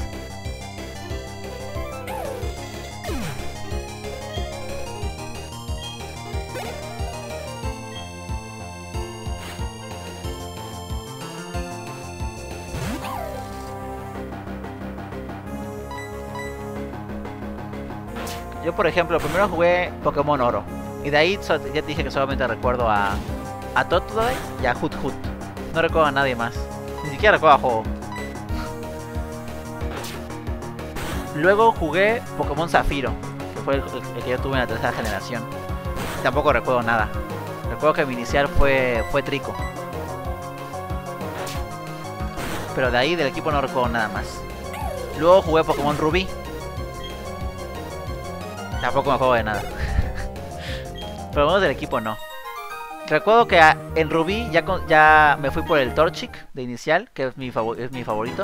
Yo, por ejemplo, primero jugué Pokémon Oro. Y de ahí ya te dije que solamente recuerdo a Totodile y a Hoot Hoot. No recuerdo a nadie más. Ni siquiera recuerdo a juego. Luego jugué Pokémon Zafiro, que fue el que yo tuve en la tercera generación. Tampoco recuerdo nada. Recuerdo que mi inicial fue Trico. Pero de ahí del equipo no recuerdo nada más. Luego jugué Pokémon Rubí. Tampoco me acuerdo de nada. Pero menos del equipo no. Recuerdo que en Rubí ya me fui por el Torchic de inicial, que es mi favorito.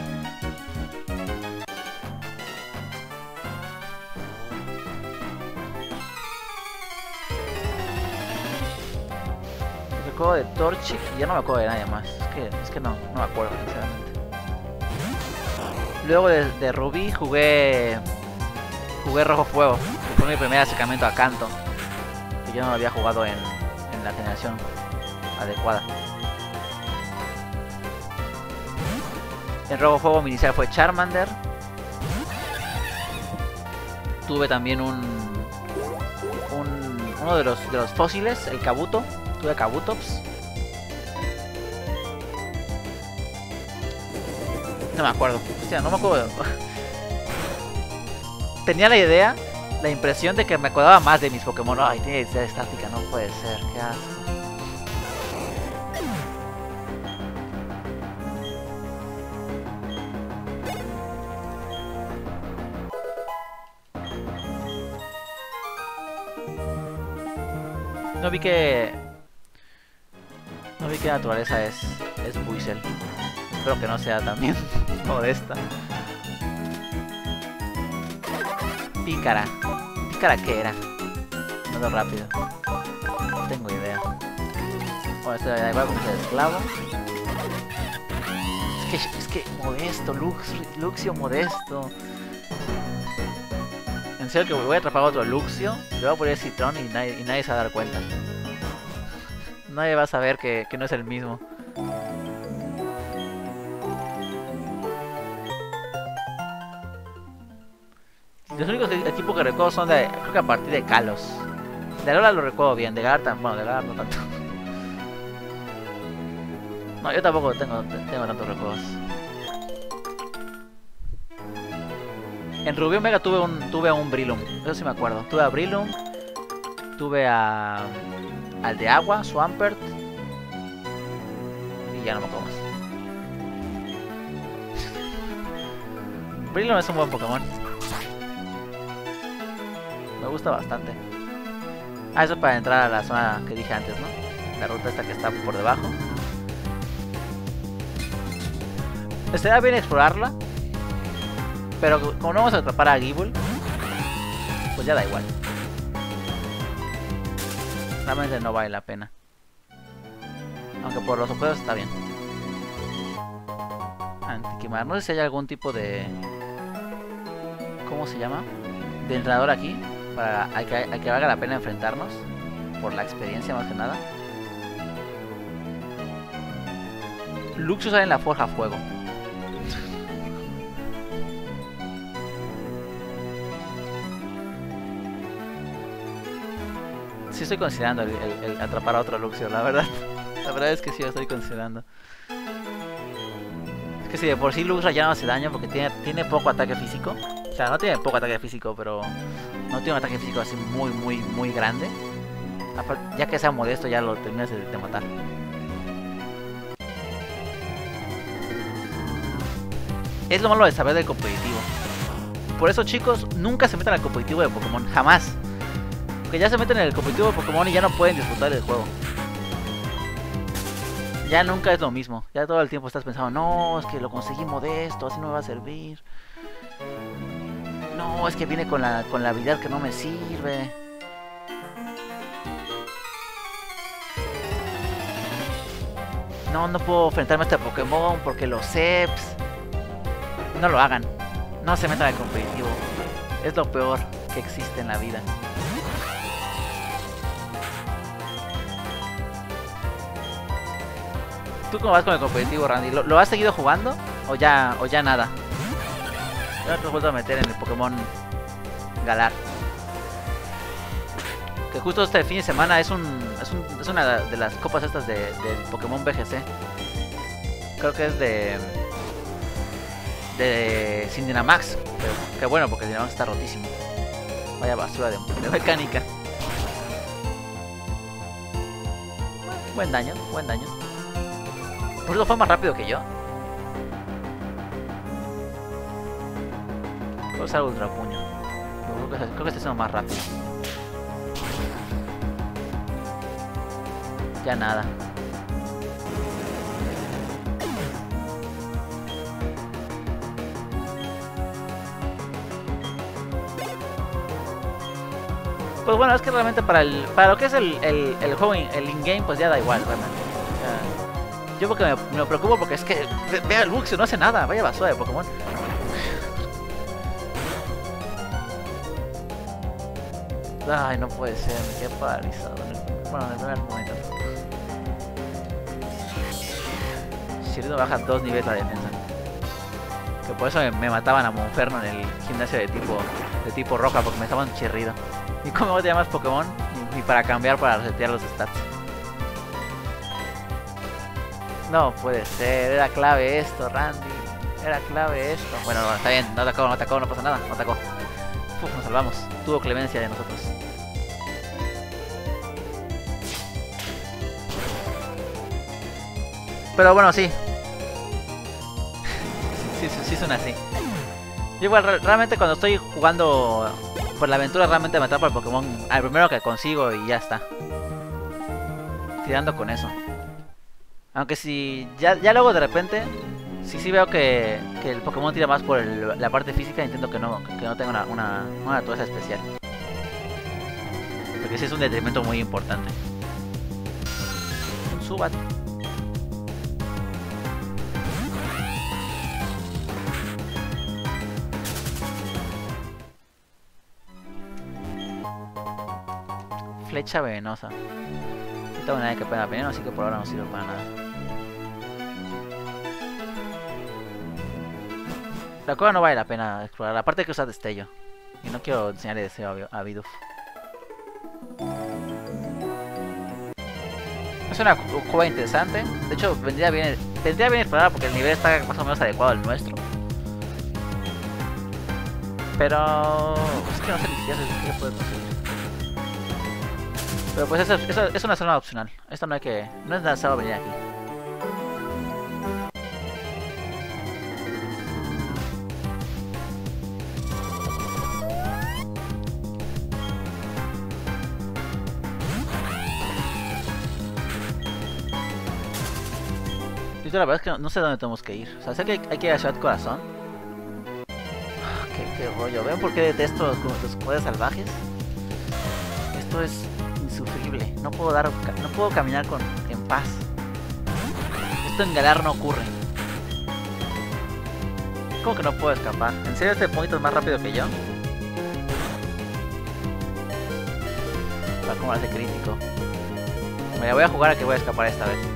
Recuerdo de Torchic y ya no me acuerdo de nadie más. Es que no me acuerdo, sinceramente. Luego de Rubí jugué Rojo Fuego, que fue mi primer acercamiento a Kanto, que yo no lo había jugado en la generación adecuada. En Rojo Fuego mi inicial fue Charmander. Tuve también uno de los fósiles, el Kabuto. Tuve Kabutops. No me acuerdo. Hostia, no me acuerdo. Tenía la impresión de que me acordaba más de mis Pokémon. Ay, tiene identidad estática, no puede ser, qué asco. No vi qué naturaleza es Buizel. Espero que no sea también Modesta. Pícara. ¿Pícara qué era? Modo rápido. No tengo idea. Bueno, esto da igual como sea esclavo. Es que Modesto, Luxio Modesto. En serio que voy a atrapar otro Luxio, le voy a poner Citron y nadie se va a dar cuenta. Nadie va a saber que no es el mismo. Los únicos equipos que recuerdo son de, creo que a partir de Kalos. De Alola lo recuerdo bien, de Galar bueno, de Galar no tanto. No, yo tampoco tengo tantos recuerdos. En Rubí Omega tuve a un Breloom, eso sí me acuerdo. Tuve a Breloom, tuve al de agua, Swampert. Y ya no me acuerdo más. Breloom es un buen Pokémon. Me gusta bastante. Ah, eso es para entrar a la zona que dije antes, ¿no? La ruta esta que está por debajo. Estaría bien explorarla. Pero como no vamos a atrapar a Gible, pues ya da igual. Realmente no vale la pena. Aunque por los objetos está bien. Antiquimar. No sé si hay algún tipo de... ¿Cómo se llama? De entrenador aquí. Para a que valga la pena enfrentarnos. Por la experiencia más que nada. Luxio sale en la Forja Fuego. Sí estoy considerando el atrapar a otro Luxio, la verdad. La verdad es que sí lo estoy considerando. Es que si de por sí Luxio ya no hace daño porque tiene poco ataque físico. O sea, no tiene poco ataque físico, pero no tiene un ataque físico así muy grande. Ya que sea modesto ya lo terminas de matar. Es lo malo de saber del competitivo. Por eso, chicos, nunca se metan al competitivo de Pokémon, jamás. Porque ya se meten en el competitivo de Pokémon y ya no pueden disfrutar del juego. Ya nunca es lo mismo. Ya todo el tiempo estás pensando, no, es que lo conseguí modesto, así no me va a servir. No, es que viene con la habilidad que no me sirve. No, no puedo enfrentarme a este Pokémon porque los Ceps. No lo hagan. No se metan al competitivo. Es lo peor que existe en la vida. ¿Tú cómo vas con el competitivo, Randy? ¿Lo has seguido jugando? ¿O ya nada? Yo te he vuelto a meter en el Pokémon Galar. Que justo este fin de semana es una de las copas estas del Pokémon VGC. Creo que es sin Dynamax. Pero qué bueno, porque el Dynamax está rotísimo. Vaya basura de mecánica. Buen daño. Por eso fue más rápido que yo. Puedo usar Ultra Puño. Creo que este es más rápido. Ya nada. Pues bueno, es que realmente para lo que es el juego, el in-game, pues ya da igual, realmente. Yo porque me preocupo porque es que vea el Luxio, no hace nada, vaya basura de Pokémon. Ay, no puede ser, me quedé paralizado. Bueno, en el primer momento. Shirino baja 2 niveles la defensa. Que por eso me mataban a Monferno en el gimnasio de tipo roja, porque me estaban chirrido. ¿Y cómo te llamas Pokémon? Ni para cambiar, para resetear los stats. No puede ser, era clave esto, Randy. Era clave esto. Bueno, está bien, no atacó, no pasa nada, no atacó. Uf, nos salvamos. Tuvo clemencia de nosotros. Pero bueno, sí. sí son así. Yo igual, realmente cuando estoy jugando por la aventura, realmente me atrapa el Pokémon al primero que consigo y ya está. Tirando con eso. Aunque si ya luego de repente, sí veo que el Pokémon tira más por la parte física, intento que no tenga una naturaleza especial. Porque sí es un detrimento muy importante. Un Zubat. Flecha venenosa. No tengo nadie que pega veneno, así que por ahora no sirve para nada. La cueva no vale la pena explorar, aparte que usa destello. Y no quiero enseñarle deseo a Bidoof. Es una cueva interesante. De hecho, vendría bien explorada porque el nivel está más o menos adecuado al nuestro. Pero es que no sé ni siquiera si se puede conseguir. Pero pues eso es una zona opcional. Esto no es necesario venir aquí. Yo la verdad es que no sé dónde tenemos que ir. O sea, sé que hay que ir a Ciudad Corazón. Qué rollo. ¿Ven por qué detesto los poderes salvajes? Esto es insufrible. No puedo caminar en paz. Esto en Galar no ocurre. ¿Cómo que no puedo escapar? ¿En serio este point es más rápido que yo? Va como hace crítico. Me la voy a jugar a que voy a escapar esta vez.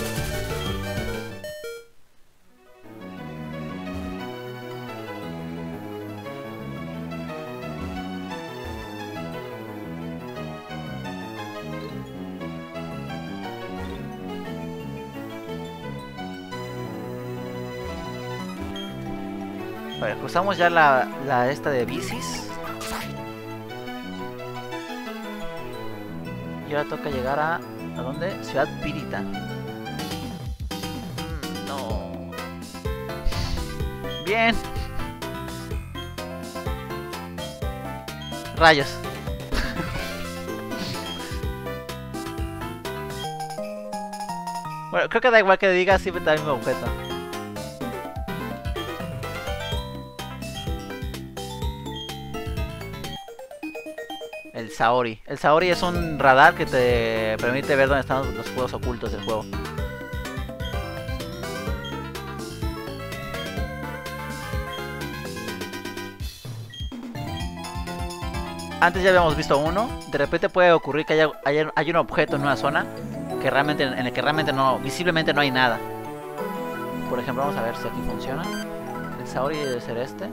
Vale, cruzamos ya la esta de bicis. Y ahora toca llegar ¿a dónde? Ciudad Pirita. No. Bien. Rayos. Bueno, creo que da igual que diga, siempre te da el mismo objeto. El Saori. El Saori es un radar que te permite ver dónde están los juegos ocultos del juego. Antes ya habíamos visto uno. De repente puede ocurrir que haya un objeto en una zona que en el que realmente visiblemente no hay nada. Por ejemplo, vamos a ver si aquí funciona. El Saori debe ser este.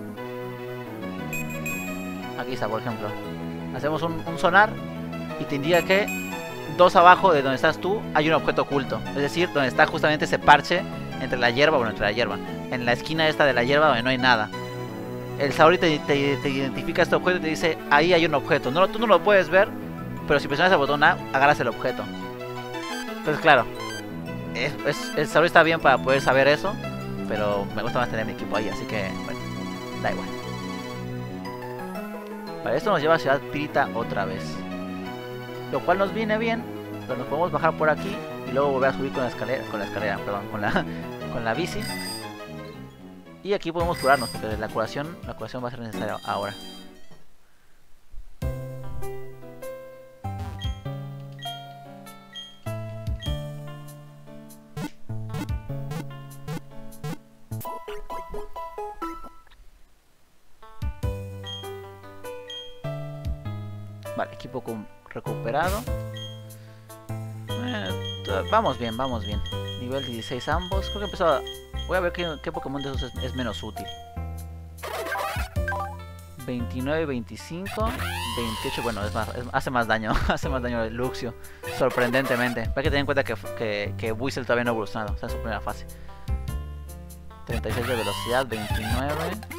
Aquí está, por ejemplo. Hacemos un sonar y te indica que 2 abajo de donde estás tú hay un objeto oculto. Es decir, donde está justamente ese parche entre la hierba, en la esquina esta de la hierba donde no hay nada. El Saori te identifica este objeto y te dice, ahí hay un objeto. Tú no lo puedes ver, pero si presionas el botón A, agarras el objeto. Entonces claro, el Saori está bien para poder saber eso, pero me gusta más tener mi equipo ahí, así que bueno, da igual. Vale, esto nos lleva a Ciudad Pirita otra vez. Lo cual nos viene bien, pero nos podemos bajar por aquí y luego volver a subir con la bici. Y aquí podemos curarnos, porque la curación va a ser necesaria ahora. Vale, equipo recuperado. Vamos bien. Nivel 16 ambos. Creo que empezó a... Voy a ver qué Pokémon de esos es menos útil. 29, 25, 28, bueno, hace más daño. Hace más daño el Luxio. Sorprendentemente. Hay que tener en cuenta que Buizel todavía no ha evolucionado. Está en su primera fase. 36 de velocidad, 29.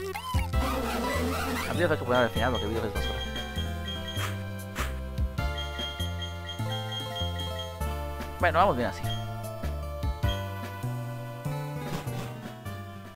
A Bidoof hay que poner al final porque Bidoof es basura. Bueno, vamos bien así.